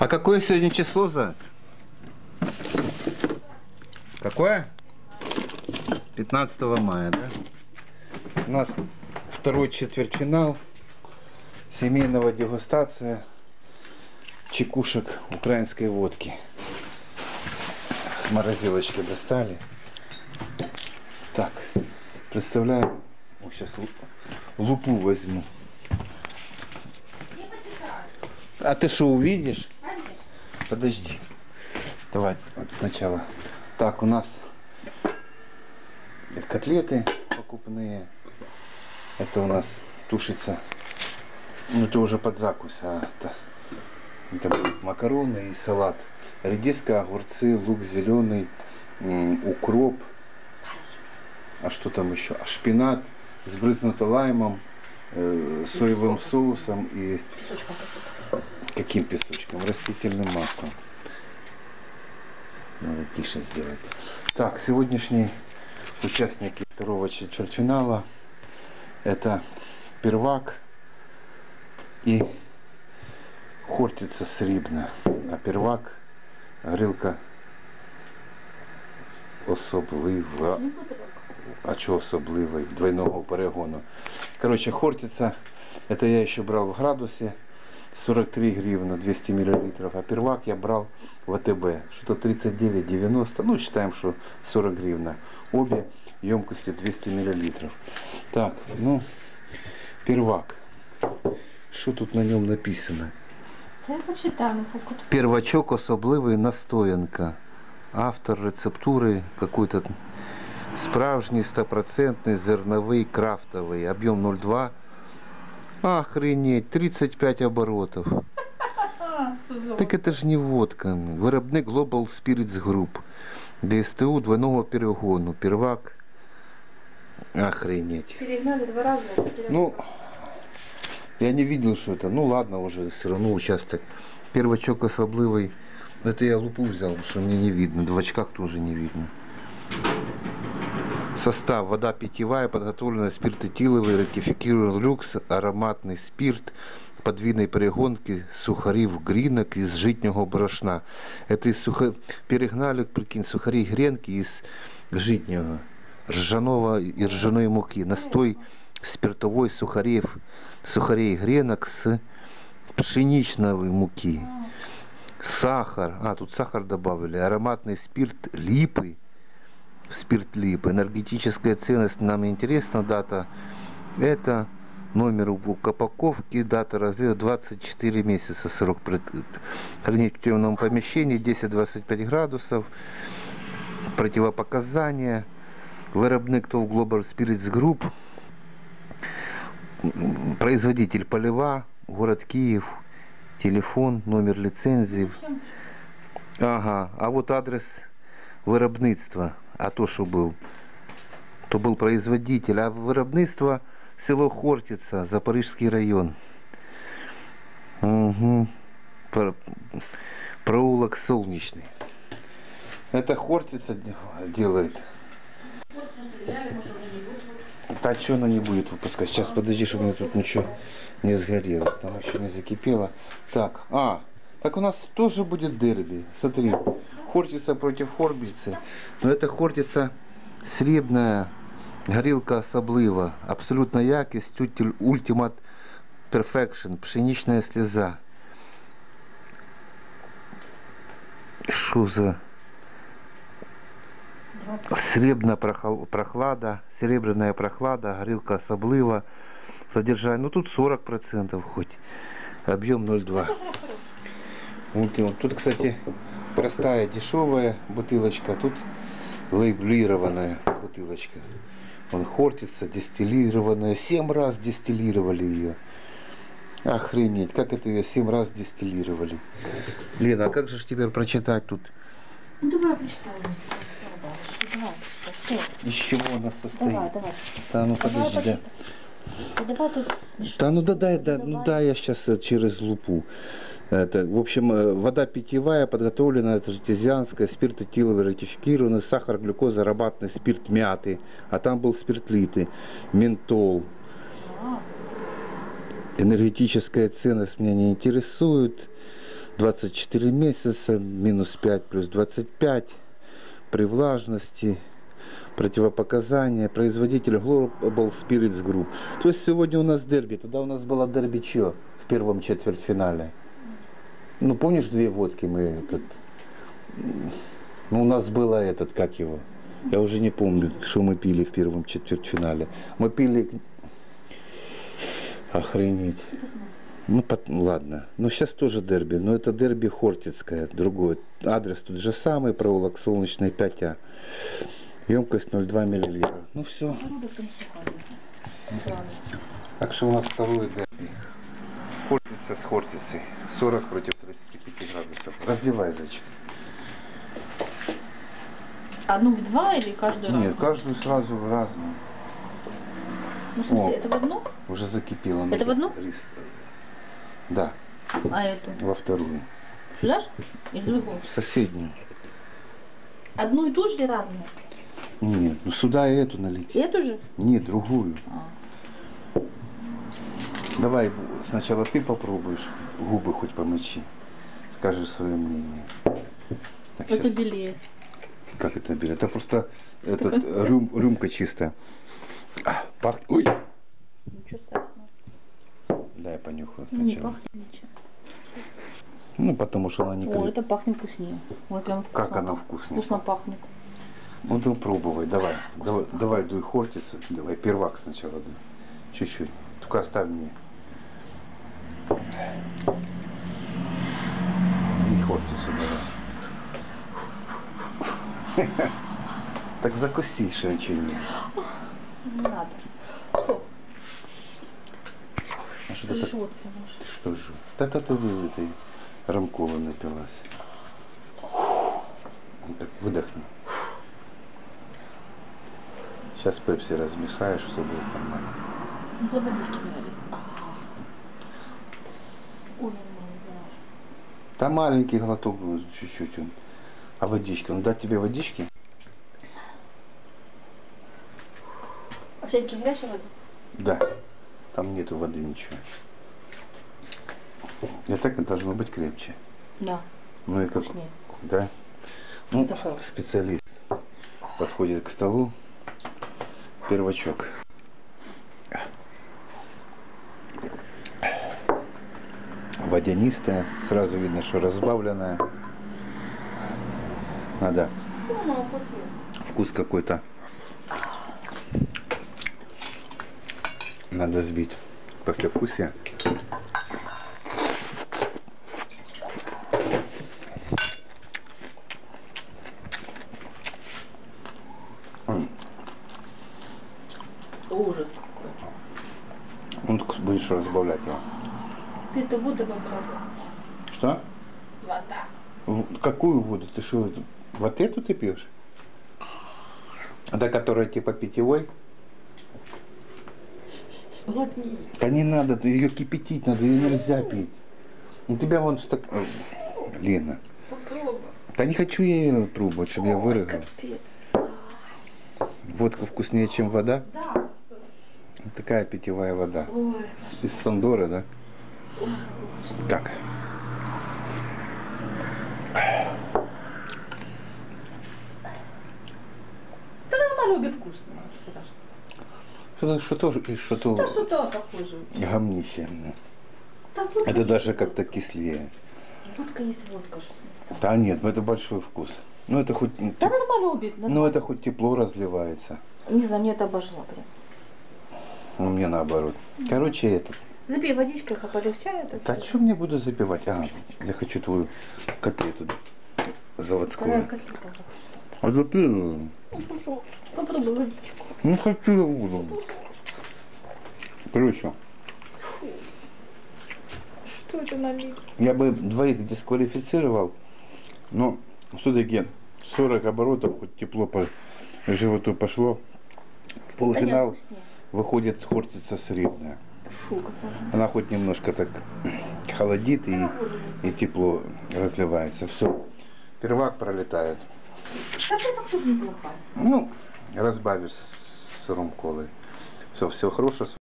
А какое сегодня число, Заяц? Какое? 15 мая, да? У нас второй четвертьфинал семейного дегустация чекушек украинской водки. С морозилочки достали. Так, представляю, сейчас лупу возьму. А ты что, увидишь? Подожди. Давай сначала. Так, у нас котлеты покупные. Это у нас тушится. Ну, это уже под закусь. Это будут макароны и салат. Редиска, огурцы, лук зеленый, укроп. А что там еще? Шпинат, сбрызнуто лаймом, соевым соусом и... Каким песочком? Растительным маслом. Надо тише сделать. Так, сегодняшние участники второго четвертьфинала это Первак и Хортиця Срібна. А Первак грилка особлива. А что особливой? Двойного перегону. Короче, Хортиця, это я еще брал в градусе. 43 гривны, 200 миллилитров. А Первак я брал в АТБ. Что-то 39,90. Ну, считаем, что 40 гривен. Обе емкости 200 миллилитров. Так, ну, Первак. Что тут на нем написано? Первачок особливий настоянка. Автор рецептуры какой-то справжний 100% зерновый крафтовый. Объем 0,2. Охренеть, 35 оборотов. Так это ж не водка. Виробник Global Spirits Group. ДСТУ двойного перегону. Первак. Охренеть. Перегнали 2 раза. Ну, я не видел, что это. Ну ладно, уже все равно участок. Первачок особливый. Это я лупу взял, потому что мне не видно. В очках тоже не видно. Состав: вода питьевая, подготовленная спиртоэтиловый, ратифицированный люкс, ароматный спирт, подвійної перегонки, сухарів грінок из житнього борошна. Это из перегнали, прикинь, сухари гренки из житнего, ржаного и ржаной муки. Настой спиртовой сухарей гренок с пшеничной муки. Сахар, тут сахар добавили, ароматный спирт липы. Спирт липы. Энергетическая ценность нам интересна. Дата это номер упаковки, дата разрыва 24 месяца, срок хранить в темном помещении 10-25 градусов, противопоказания. Виробник ТОВ Global Spirits Group, производитель Полева, город Киев, телефон, номер лицензии. Ага, а вот адрес виробництва. А то, что был, то был производитель, а виробництво село Хортиця, Запорожский район. Угу. Проулок Солнечный. Это Хортиця делает. Да что она не будет выпускать? Сейчас подожди, чтобы мне тут ничего не сгорело. Там еще не закипело. Так, так у нас тоже будет дерби. Смотри. Хортиця против Хортицы. Но это Хортиця Срібна, горілка особлива, абсолютная якість, Ultimate Perfection, пшеничная слеза. Что за серебряная прохлада, горілка особлива, содержание, ну тут 40% хоть, объем 0,2. Вот тут, кстати, простая дешевая бутылочка, тут лейблированная бутылочка. Он Хортиця, дистиллированная, 7 раз дистиллировали ее. Охренеть, как это ее 7 раз дистиллировали. Лена, а как же теперь прочитать тут? Ну давай прочитай. Из чего она состоит? Давай. Да, ну подожди, да. Давай тут Да, ну да, я сейчас через лупу. Это, в общем, вода питьевая, подготовленная, артезианская, спиртоэтиловый, ратифицированный, сахар, глюкоза, ароматный спирт мяты, а там был спирт литы, ментол. Энергетическая ценность меня не интересует. 24 месяца, минус 5 плюс 25, при влажности, противопоказания, производитель Global Spirits Group. То есть сегодня у нас дерби, тогда у нас было дерби чё в первом четвертьфинале? Ну, помнишь, 2 водки мы ну, у нас было как его? Я уже не помню, что мы пили в первом четвертьфинале. Мы пили... Охренеть. Ну, ладно. Ну, сейчас тоже дерби. Но это дерби Хортицкое, другой. Адрес тут же самый, проулок Солнечный, 5А. Емкость 0,2 мл. Ну, все. Так что у нас второе дерби. Хортица с Хортицей. 40 против 35 градусов. Разливай, зайчик. Одну в два или каждую разную? Нет, каждую сразу в разную. Ну, в смысле, это в одну? Уже закипело. Это в одну? Рис. Да. А эту? Во вторую. Сюда же? Или в другую? В соседнюю. Одну и ту же или разную? Нет, ну сюда и эту налить. Эту же? Нет, другую. А. Давай сначала ты попробуешь, губы хоть помочи. Скажешь свое мнение. Так, Это сейчас. белее. Как это белее? Это просто рюмка чистая. Пахнет. Ой! Ничего страшного. Дай понюхаю Ну, не сначала. пахнет ничего. Ну, потому что она не О, крепкая. это пахнет вкуснее. Ой, прям вкусно. Как она вкуснее? Вкусно пахнет. Ну, ты пробуй, давай. Давай дуй Хортицу. Давай первак сначала дуй. Чуть-чуть. Только оставь мне. И Хортицу давай. Так закуси, что ничего не. Не надо. Что? А что ты так? Жжет, потому что. Что же? Та-та ты этой рамколы напилась. Так, выдохни. Сейчас пепси размешаешь, все будет нормально. Ну, для водички налей. Ой, нормально, да. Там маленький глоток будет, чуть-чуть. А водичка? Он дать тебе водички? А все-таки горячая вода? Да. Там нету воды ничего. И так это должно быть крепче. Да. Ну и как? Вкуснее. Да. Ну, Это хорошо. специалист подходит к столу. Первачок. Водянистая. Сразу видно, что разбавленная. Надо. Вкус какой-то. Надо сбить послевкусие. Ужас какой. Ну, будешь разбавлять его. Ты это воду попробуй. Что? Вода. Какую воду? Ты что, вот эту ты пьешь? Да, которая типа питьевой? Глотни. Да не надо, ее кипятить надо, ее нельзя пить. У тебя вон Лена. Попробуй. Да не хочу я ее пробовать, чтобы я вырыгал. Капец. Водка вкуснее, чем вода? Да. Вот такая питьевая вода. Ой. Из Сандоры, да? Как? Да нормально, обе вкусные. Что-то Да что-то похоже. гамнище. Да, водка Это есть даже водка. как-то кислее. Водка есть водка, что с ней Да нет, это большой вкус. Ну это хоть, Да нормально обе. ну это хоть тепло разливается. Не знаю, мне это обожгла прям. У меня наоборот. Короче, это. Запей водичкой, полегчает. Да что мне буду запивать? А, я хочу твою котлету Какая заводскую. котлета? А запью. Попробуй водичку. Не хочу я буду. Короче, Что это налить? я бы двоих дисквалифицировал, но все-таки 40 оборотов, хоть тепло по животу пошло. В полуфинал выходит Хортица средняя. Фу, какая. Она хоть немножко так холодит и тепло разливается. Все, первак пролетает. Да это тоже неплохая. Ну, разбавишь с ром-колой. Все хорошо.